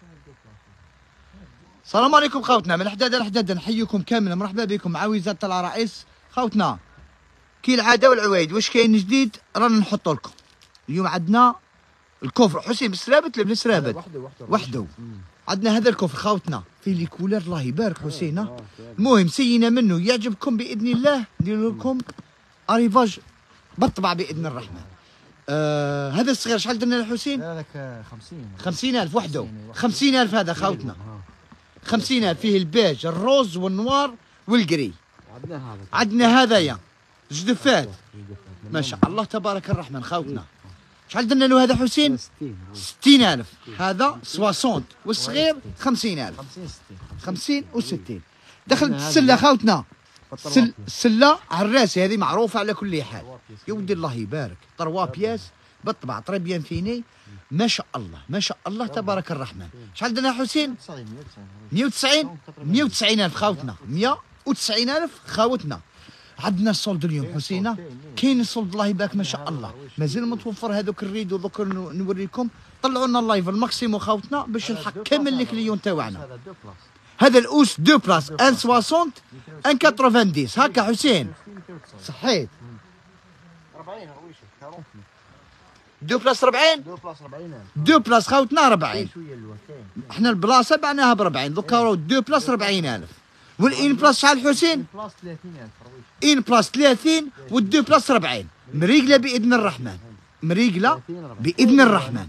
السلام عليكم خوتنا، من الحداد للحداد نحييكم كاملا، مرحبا بكم مع وزارة العرايس. خوتنا كي العاده والعوايد واش كاين جديد رانا نحطوا لكم. اليوم عندنا الكفر حسين بالسرابت ولا بالسرابت؟ وحده. عندنا هذا الكفر خوتنا فيه لي كولر الله يبارك حسين. المهم سينا منه يعجبكم باذن الله ندير لكم اريفاج بالطبع باذن الرحمن. هذا الصغير شحال درنا له حسين؟ هذاك 50,000 وحده. 50,000 هذا خوتنا. 50,000 فيه البيج الروز والنوار والقري. عندنا هذايا جدفات ما شاء الله تبارك الرحمن خوتنا. شحال درنا له هذا حسين؟ 60,000. هذا 60 والصغير 50,000. 50 و60. دخلت السله خوتنا. السله عراسي هذه معروفه على كل حال. يا ودي الله يبارك 3 بياس بالطبع طري بيان فيني ما شاء الله ما شاء الله تبارك الرحمن. شحال درنا حسين؟ 190. 190,000 خوتنا. 190,000 خوتنا. عندنا الصولد اليوم حسينه كاين الصولد الله يبارك ما شاء الله مازال متوفر هذوك الريدو دوك نوريكم. طلعوا لنا اللايف الماكسيمو خوتنا باش نلحق كامل الكليون تاعنا. هذا الاوس 2 بلاس 160 190 هكا حسين صحيت 2 بلاس 40 2 بلاس خوتنا 40. احنا البلاصه بعناها ب 40 دوكا راهو 2 بلاس 40,000. والان بلاس شحال حسين؟ ان بلاس 30 وال2 بلاس 40 مريقله باذن الرحمن. مريقله باذن الرحمن.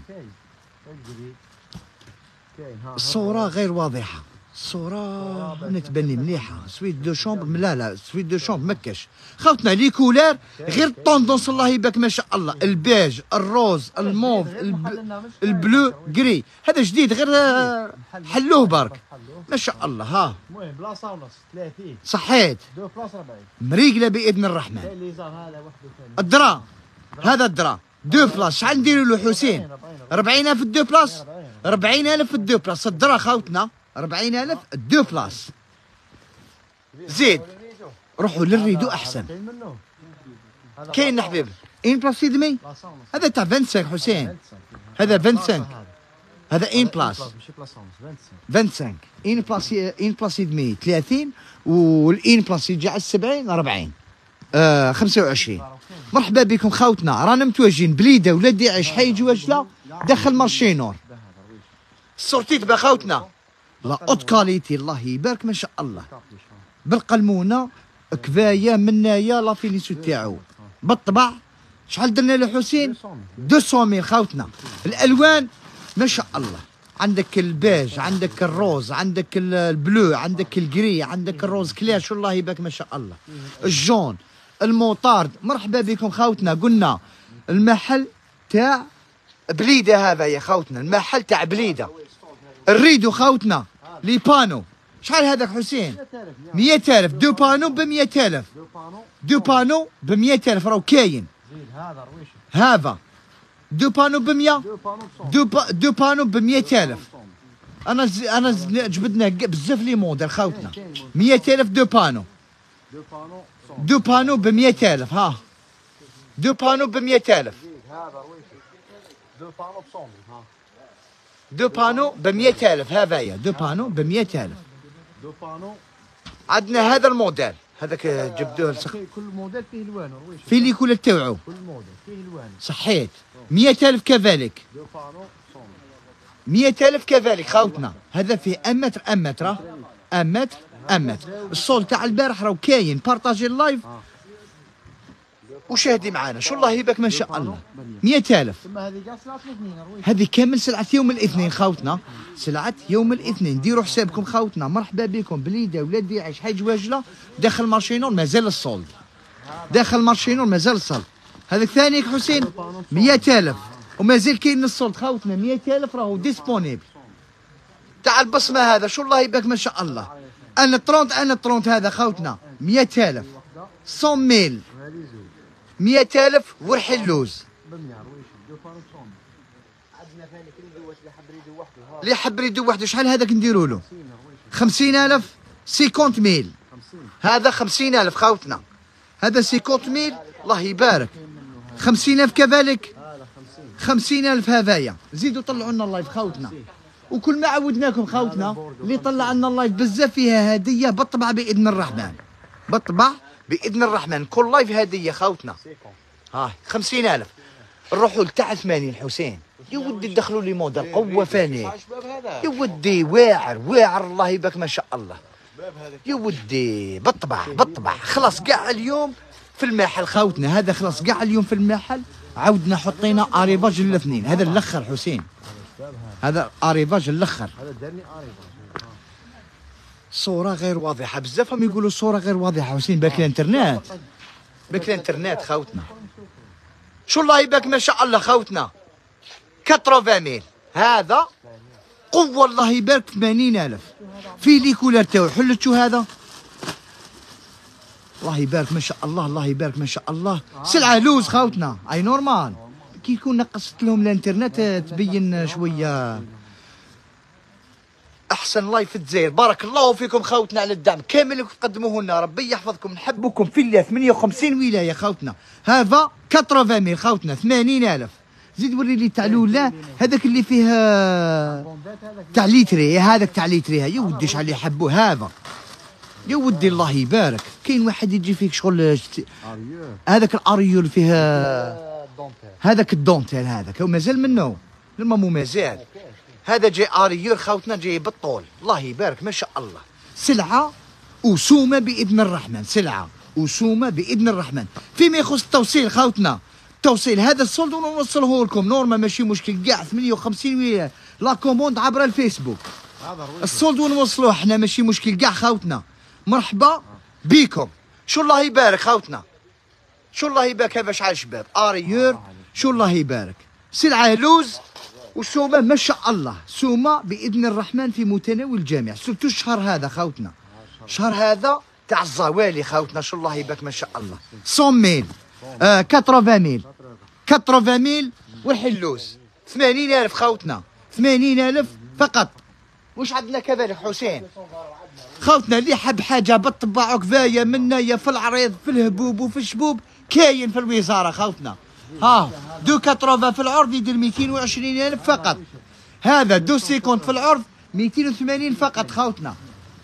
الصوره غير واضحه. الصوره نتبني مليحه. سويت دو شومبر لا سويت دو شومبر مكش خوتنا. لي كولار غير طوندونس الله يبارك ما شاء الله. البيج الروز الموف البلو قري هذا جديد غير حلوه برك ما شاء الله. ها المهم بلاصه ونص 30 صحيت 2 بلاس 40 مريقله باذن الرحمن. الدرا هذا الدرا 2 بلاس شحال نديروا له حسين؟ 40,000 2 بلاس 40,000 2 بلاس. الدرا خوتنا 40,000 2 بلاس. زيد روحوا للريدو احسن. كاين حبيبي ان بلاس يدمي هذا تاع 25 حسين. هذا 25 هذا ان بلاس 25 ان بلاس يدمي 30 والان بلاس يجي على 70 40 25. مرحبا بكم خوتنا. رانا متواجدين بليده ولاد داعش حي جواجله داخل مارشي نور. السورتيت بخوتنا لا اوت كاليتي الله يبارك ما شاء الله. بالقلمونه كفايه منايا لا فينيسو تاعو بالطبع. شحال درنا له حسين؟ 200,000 خوتنا. الالوان ما شاء الله. عندك البيج عندك الروز عندك البلو عندك الجري عندك الروز كلاش الله يبارك ما شاء الله. الجون الموطارد. مرحبا بكم خوتنا. قلنا المحل تاع بليده هذا يا خوتنا. المحل تاع بليده. الريدو خوتنا لي بانو شحال هذاك حسين؟ 100,000 2 بانو ب 100,000. 2 بانو ب 100,000 راهو كاين. هذا 2 بانو ب 100 2 بانو ب 100,000. انا جبدنا بزاف لي موديل خوتنا. 100,000 2 بانو 2 بانو ب 100,000. ها 2 بانو ب 100,000. 2 بانو ب 100,000 هذايا 2 بانو ب 100,000. عندنا هذا الموديل هذاك جبدوه كل موديل فيه الوانه في لي كل تاعو. كل موديل فيه الوانه صحيت 100,000 كذلك. 100,000 كذلك خوتنا. هذا فيه 1 متر 1 متر 1 متر 1 متر. الصول تاع البارح راهو كاين. بارطاجي اللايف وشاهدي معانا شو الله يبارك ما شاء الله. 100,000 هذه كامل سلعة يوم الاثنين خوتنا. سلعة يوم الاثنين. ديروا حسابكم خوتنا. مرحبا بكم بليده ولاد داعش حي جواجله داخل مارشينور مازال الصولد. داخل مارشينور مازال الصولد. هذاك ثاني حسين 100,000 ومازال كاين الصولد خوتنا. 100,000 راهو ديسبونيبل تاع البصمه هذا شو الله يبارك ما شاء الله. انا 30 هذا خوتنا 100,000 100,000 100,000 والحلوز. اللي حب ريدو وحده شحال هذاك نديروا له؟ 50,000 50,000 هذا 50,000 خوتنا. هذا 50,000 الله يبارك. 50,000 كذلك 50,000 هذايا. زيدوا طلعوا لنا اللايف خوتنا. وكل ما عودناكم خوتنا اللي طلع لنا اللايف بزاف فيها هديه بالطبع باذن الرحمن، بالطبع باذن الرحمن كل لايف هديه خوتنا. ها 50,000 نروحوا لتاع 80 حسين. يا ودي دخلوا لي موديل قوه فاني، يا ودي واعر واعر الله يبارك ما شاء الله. يا ودي بالطبع خلاص كاع اليوم في المحل خوتنا، هذا خلاص كاع اليوم في المحل. عاودنا حطينا اريباج الاثنين، هذا الاخر حسين، هذا اريباج الاخر. هذا دارني اريباج. صورة غير واضحة، بزافهم يقولوا الصورة غير واضحة حسين، باك الانترنت، باك الانترنت خوتنا. شو الله يبارك ما شاء الله خوتنا 80,000 هذا قوة الله يبارك 80,000 في لي كولر تاعو. حلتشو هذا الله يبارك ما شاء الله، الله يبارك ما شاء الله. سلعة لوز خوتنا اي نورمال، كي يكون نقصت لهم الانترنت تبين شوية احسن لايف في الجزائر. بارك الله فيكم خوتنا على الدعم كامل اللي تقدموه لنا، ربي يحفظكم، نحبكم في الله. 58 ولايه خوتنا، هذا 80,000 خوتنا 80,000. زيد وري لي تاع الاولى هذاك اللي فيه تاع ليتري، هذاك تاع ليتري يا ودي شحال يحبوه هذا. يا ودي الله يبارك، كاين واحد يجي فيك شغل هذاك الاريول فيه هذاك الدونتيل، هذاك مازال منه لما مو مازال. هذا جاي اريور خوتنا، جاي بالطول الله يبارك ما شاء الله. سلعه وسومه باذن الرحمن، سلعه وسومه باذن الرحمن. فيما يخص التوصيل خوتنا، التوصيل هذا السولد ونوصله لكم نورمال ماشي مشكل كاع. 58 ولايه لا كوموند عبر الفيسبوك، السولد ونوصلوه احنا ماشي مشكل كاع خوتنا. مرحبا بيكم. شو الله يبارك خوتنا، شو الله يبارك هذا شحال شباب اريور، شو الله يبارك. سلعه لوز وسومه ما شاء الله، سومه باذن الرحمن في متناول الجميع. سورتو الشهر هذا خوتنا، الشهر هذا تاع الزوالي خوتنا، شو الله يبارك ما شاء الله. 100,000 80,000 80,000 والحلوس 80,000 خوتنا، 80,000 فقط. واش عندنا كذلك حسين خوتنا اللي حب حاجه بالطباع كفايه منايا في العريض في الهبوب وفي الشبوب كاين في الوزاره خوتنا. ها 280 في العرض يدير 220,000 فقط. هذا 250 في العرض 280 فقط خوتنا.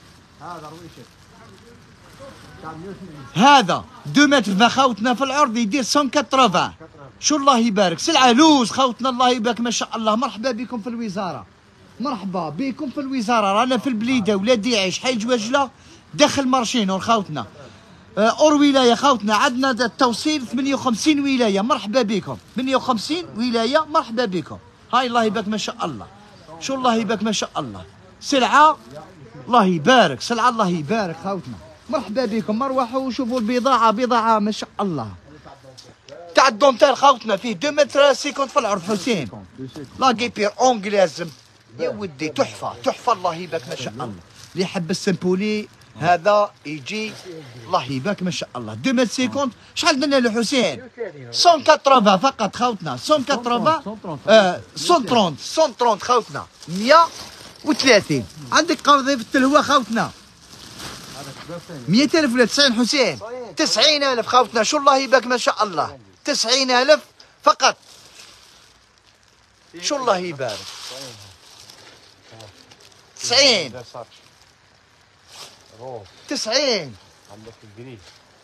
هذا 2 متر خوتنا في العرض يدير 180. شو الله يبارك. سلعه لوز خوتنا الله يبارك ما شاء الله. مرحبا بكم في الوزاره، مرحبا بكم في الوزاره. رانا في البليده ولادي عيش حي جواجله داخل مارشينور خوتنا. اور ولايه خوتنا عندنا التوصيل 58 ولايه. مرحبا بكم 58 ولايه، مرحبا بكم. هاي الله يبارك ما شاء الله. شو الله يبارك ما شاء الله. سلعه الله يبارك، سلعه الله يبارك خوتنا. مرحبا بكم، مروحوا وشوفوا البضاعه، بضاعه ما شاء الله. تاع الدونتيل خوتنا فيه 2 متر 50 في العرض حسين. لا كيبير اونجليز يا ودي تحفه تحفه الله يبارك ما شاء الله. اللي يحب السمبولي هذا يجي الله يبارك ما شاء الله. 2 متر 50 شحال درنا له حسين؟ 180 فقط خوتنا. 180 130 خوتنا 130. عندك قرضي في التلوه خوتنا 100,000 ولا 90 حسين؟ 90,000 خوتنا. شو الله يبارك ما شاء الله 90,000 فقط. شو الله يبارك 90 90. عندك الجريل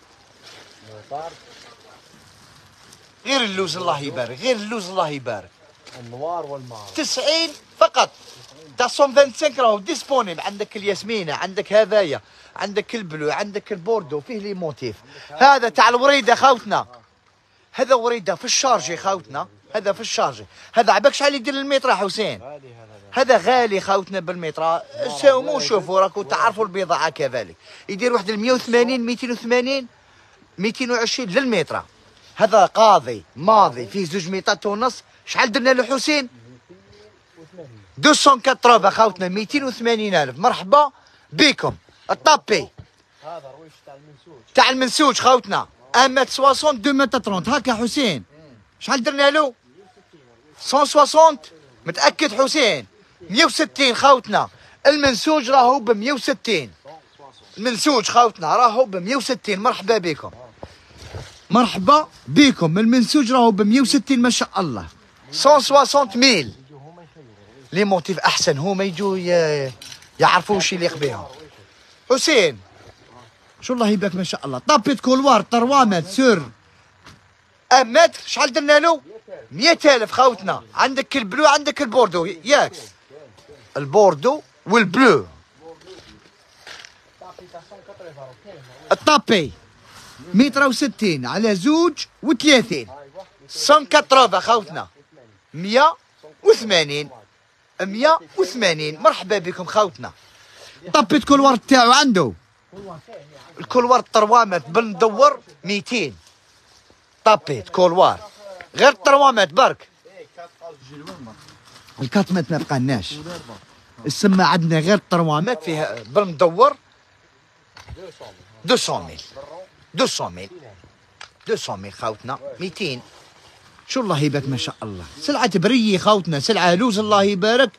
غير اللوز الله يبارك، غير اللوز الله يبارك. النوار والمعر 90 فقط. تاع 125 راهو ديسبونيبل. عندك الياسمينه، عندك هذايا، عندك البلو، عندك البوردو فيه لي موتيف. هذا تاع الوريده خوتنا، هذا وريده في الشارجي خوتنا، هذا في الشارجي. هذا عباك شحال يدير المتر حسين؟ هذا غالي خوتنا بالمتر. ساوموا شوفوا راكم تعرفوا البضاعه كذلك. يدير واحد 180 280 220 للمتر. هذا قاضي ماضي فيه 2 ميطات ونص. شحال درنا له حسين؟ 280 خوتنا 280,000. مرحبا بكم. الطابي هذا رويش تاع المنسوج، تاع المنسوج خوتنا 1 متر 60 2 متر 30 هكا حسين. شحال درنا له؟ 160 متأكد حسين؟ 160 خوتنا. المنسوج راهو ب 160. المنسوج خوتنا راهو ب 160. مرحبا بكم، مرحبا بكم. المنسوج راهو ب 160 ما شاء الله. 160 ميل لي موتيف احسن هما يجوا يعرفوا وش يليق بهم. حسين شو الله يبارك ما شاء الله. طابيت كولوار 3 متر سور 1 متر شحال درنا له؟ 100,000 خاوتنا. عندك البلو عندك البوردو ياك؟ البوردو والبلو. الطابي 160 على 2 و30 180 خاوتنا. 180 180. مرحبا بكم خاوتنا. طابيت كولوار تاعو عنده الكولوار 3 متر بالمدور 200. طابيت كولوار غير 3 متر برك. الكات متر ما بقالناش. السما عندنا غير 3 متر فيها بالمدور 200,000 خاوتنا 200. شو الله يبارك ما شاء الله. سلعة برية خاوتنا، سلعة لوز الله يبارك.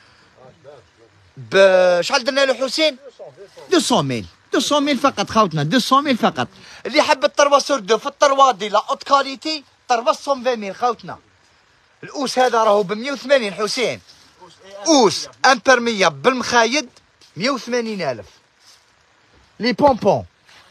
شحال درنا له حسين؟ 200,000 فقط خاوتنا. 200,000 فقط. اللي حب الطروا سردو في الطروا دي لا اوت كاليتي طروا 120,000 خاوتنا. الأوس هذا راهو ب 180 حسين. أوس امبرمية بالمخايد 180,000. لي بونبون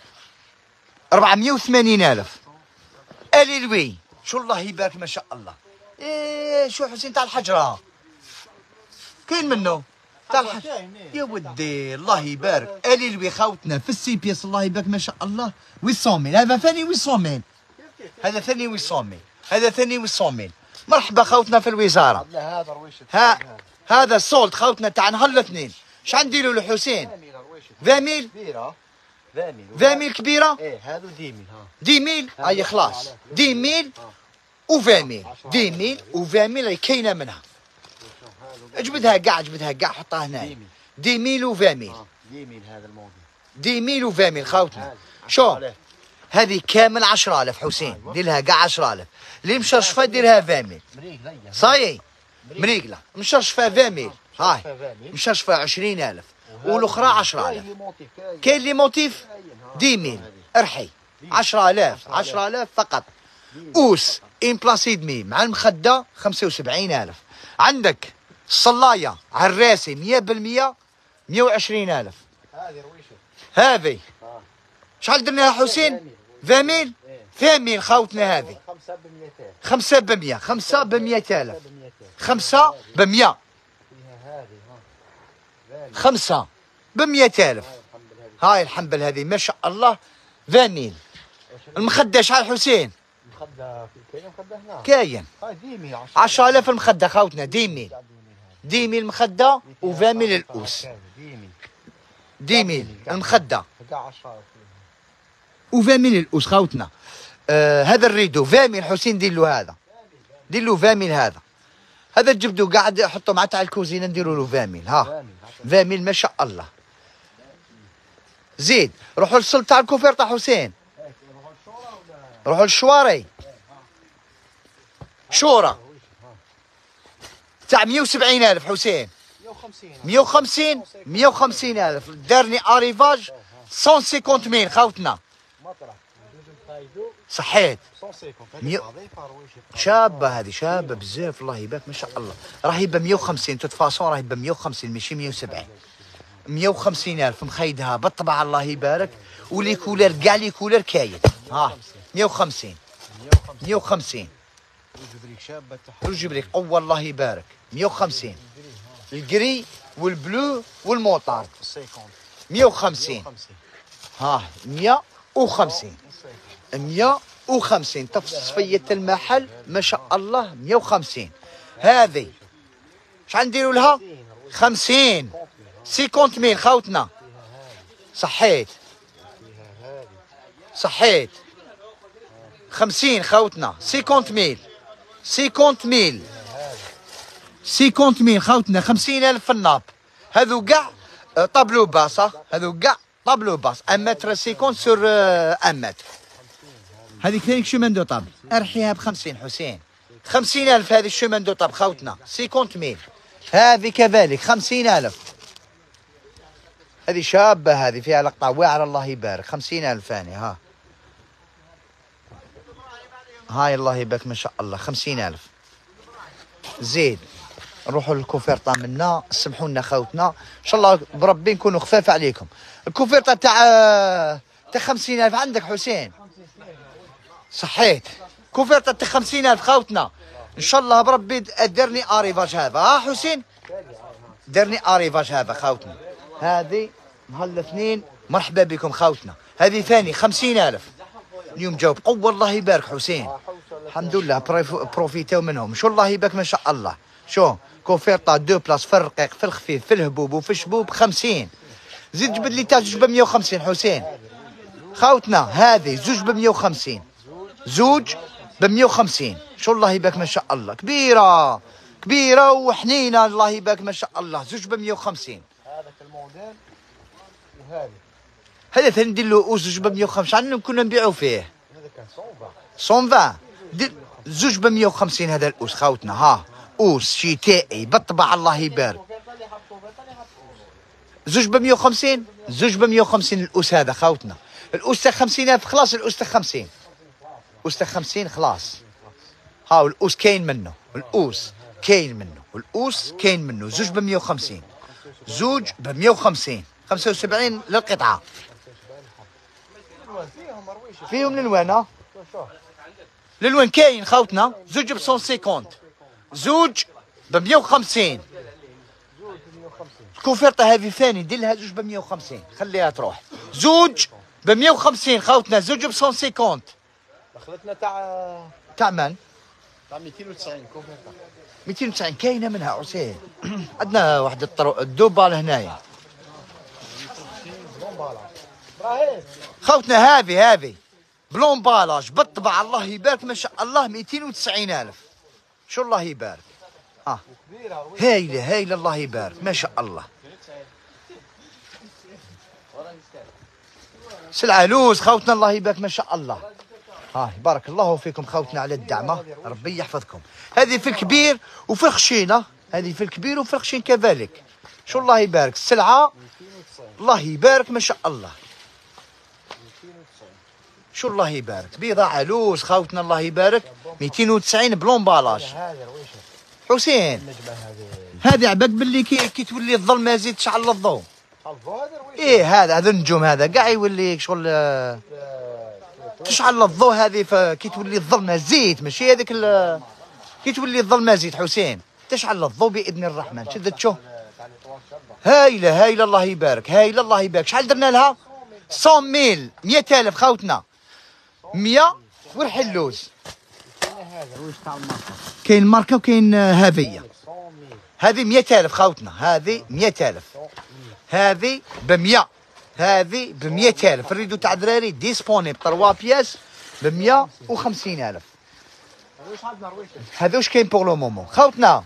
480,000. الي لوي شو الله يبارك ما شاء الله. ايه شو حسين تاع الحجرة كاين منه تاع الحجرة يا ودي الله يبارك. الي لوي خاوتنا في السي بيس الله يبارك ما شاء الله 800,000. هذا ثاني 800,000. هذا ثاني 800,000. هذا ثاني 800,000. مرحبا خاوتنا في الوزارة. هذا الصولد خاوتنا تاع نهار الاثنين. شحال نديروا له حسين؟ 20,000 20,000 كبيرة؟ ايه هذا 10,000 ها 10,000 اي خلاص 10,000 و20,000. 10,000 و20,000 هي كاينة منها. اجبدها كاع حطها هنا. 10,000 و20,000. 10,000 هذا الموضوع. 10,000 و20,000 خاوتنا. شو هذه كامل 10,000 حسين. دير لها كاع 10,000. اللي مشرشفة ديرها 20,000. صاي مريقلة مشرشفة 20,000. هاي مشرشفة 20,000 والاخرى 10,000. كاين لي موتيف 10,000 ارحي 10,000 فقط. اوس ان بلاسي دمي مع المخده 75,000. عندك الصلايه عراسي 100% 120,000. هذه شحال درناها حسين؟ 20,000 20,000 خاوتنا. هذه 5 ب 100 5 ب 100,000. 5 ب 100 5 ب 100,000. هاي الحنبل هذه ما شاء الله 20,000. المخدة شحال حسين؟ المخدة كاين مخدة هنا كاين. هاي 10,000 10,000 المخدة خاوتنا. 10,000 10,000 المخدة و20,000 الأوس. 10,000 المخدة و20,000 الأوس خاوتنا. هذا الريدو 20,000 حسين. دير له هذا. دير له 20,000 هذا. هذا تجبدو قاعد حطه مع تاع الكوزينه نديروا له 20,000. ها 20,000 ما شاء الله. زيد روحوا للصل تاع الكوفير تاع حسين. روحوا للشواري شورى تاع 170,000 حسين. 150,000 دارني اريفاج 150,000 خاوتنا. صحيت شابة هذه شابة بزاف الله يبارك ما شاء الله. راهي ب 150 تتفاصون راهي ب 150 ماشي 170. 150,000 مخيدها بالطبع الله يبارك. ولي كولر كاع لي كولر كاين. ها 150 الجبريك او الله يبارك 150. الجري والبلو والموطار 150. ها 150 150 تصفية المحل ما شاء الله 150. هذه شحال نديروا لها؟ 50,000 خاوتنا. صحيت 50 خاوتنا. 50,000 خاوتنا. 50,000 في الناب. هذو كاع طابلو باص. هذو كاع طابلو باص 1 متر 50 سور 1 متر. هذه كاين شومان دو طاب ارحيها ب 50 حسين. 50,000 هذه الشومان دو طاب خاوتنا. 50,000 هذه كذلك 50,000. هذه شابة هذه فيها لقطة واعرة الله يبارك 50,000 ثاني. هاي الله يبارك ما شاء الله 50,000. زيد نروحوا للكوفيرطه منا. سمحوا لنا خوتنا ان شاء الله بربي نكونوا خفاف عليكم. الكوفيرطه تاع 50,000 عندك حسين؟ صحيت. كوفيرطه تاع 50,000 خوتنا ان شاء الله بربي ديرني اريفاج هذا. ها حسين ديرني اريفاج هذا خوتنا. هذه نهار الاثنين. مرحبا بكم خوتنا. هذه ثاني 50,000 اليوم جاوب قوه. الله يبارك حسين. الحمد لله بروفيتاو منهم. شو الله يبارك ما شاء الله. شو كوفيرطه 2 بلاص في الرقيق في الخفيف في الهبوب وفي الشبوب 50. زيد جبد لي تاع زوج ب 150 حسين خوتنا. هذه زوج ب 150. زوج ب 150. شو الله يبارك ما شاء الله. كبيره كبيره وحنينه. الله يبارك ما شاء الله. زوج ب 150. هذاك الموديل وهذه. هذا ثاني ندير له زوج ب 150 عندنا كنا نبيعوا فيه. هذا كان 120 زوج ب 150. هذا الأوس خوتنا. ها أوس شتائي بالطبع. الله يبارك. زوج ب 150. زوج ب 150 الأوس هذا خوتنا. الأوس تاع 50,000 خلاص. الأوس تاع 50. الأوس تاع 50 خلاص. ها الأوس كاين منه. الأوس كاين منه. الأوس كاين منه. زوج ب 150. زوج ب 150. 75 للقطعة. فيهم الألوان. الألوان كاين خوتنا. زوج ب 150. زوج ب 150. الكوفيرطة هذه ثاني دير لها زوج ب 150. خليها تروح. زوج ب 150 خوتنا. زوج ب 150. دخلتنا تاع من؟ تاع 290 كوفيرطه. 290 كاينه منها حسين. عندنا واحد الدوبال هنايا خوتنا. هذه بلون بالاج بالطبع. الله يبارك ما شاء الله. 290,000. شو الله يبارك. هايله الله يبارك ما شاء الله. سلعه لوز خوتنا. الله يبارك ما شاء الله. بارك الله فيكم خوتنا على الدعمه. ربي يحفظكم. هذه في الكبير وفي الخشينه. هذه في الكبير وفي الخشين كذلك. شو الله يبارك. السلعه الله يبارك ما شاء الله. شو الله يبارك. بضاعه لوز خوتنا. الله يبارك. 290 بلون بالاج حسين. هذه عباك باللي كي تولي الظلمه زيد تشعل الضوء. ايه هذا النجوم هذا كاع يولي شغل تشعل الضوء. هذه كي تولي الظلمه زيت ماشي هذيك كي تولي الظلمه زيت حسين تشعل الضوء باذن الرحمن. شدت شو هايله الله يبارك. الله يبارك. شحال درنا لها؟ 100,000 100,000 خوتنا. 100 والحلوز. كاين ماركه وكاين هذه. هذه 100,000 خوتنا. هذه 100,000. هذه ب 100. هذه ب 100,000. الريدو تاع دراري ديسبونيبل 3 بياس ب 150,000. هذا واش كاين بوغ لو مومون خوتنا.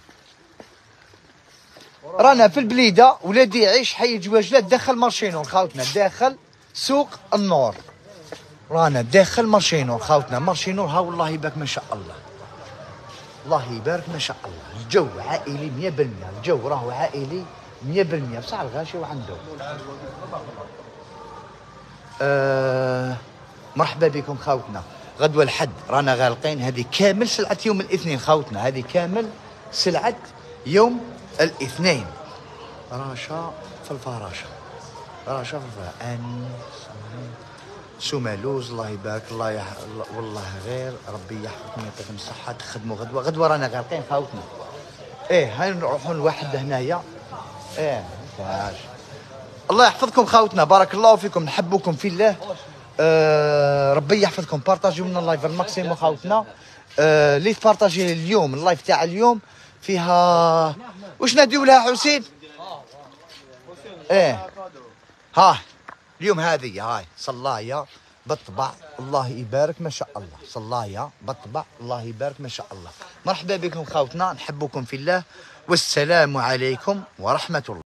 رانا في البليده. ولادي يعيش حي جواجله داخل مارشينور خوتنا. داخل سوق النور. رانا داخل مارشينور خوتنا. مارشينور ها والله يبارك ما شاء الله. الله يبارك ما شاء الله. الجو عائلي 100%. الجو راهو عائلي 100%. بصح الغاشي وعنده. مرحبا بكم خوتنا. غدوه الحد رانا غالقين. هذه كامل سلعه يوم الاثنين خوتنا. هذه كامل سلعه يوم الاثنين. راشا في الفراشه. راشا في الفراشه. سومالوز. الله يبارك. والله غير ربي يحفظكم ويعطيكم الصحه. تخدموا غدوه رانا غالقين خوتنا. هاي نروحوا لواحد هنايا. الله يحفظكم خوتنا. بارك الله فيكم. نحبكم في الله. ربي يحفظكم. بارطاجيو من اللايف الماكسيموم خوتنا. اللي تبارطاجي اليوم اللايف تاع اليوم فيها واش ناديو لها حسين. اليوم هذه هاي صلايه بالطبع. الله يبارك ما شاء الله. صلايه بالطبع. الله يبارك ما شاء الله. مرحبا بكم خوتنا. نحبكم في الله والسلام عليكم ورحمه الله.